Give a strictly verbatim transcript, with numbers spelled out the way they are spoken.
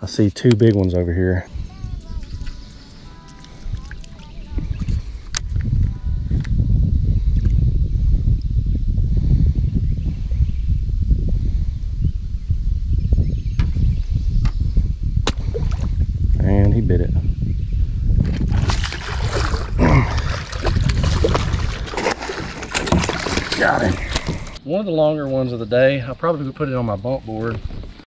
I see two big ones over here. And he bit it. Got him. One of the longer ones of the day. I'll probably put it on my bump board.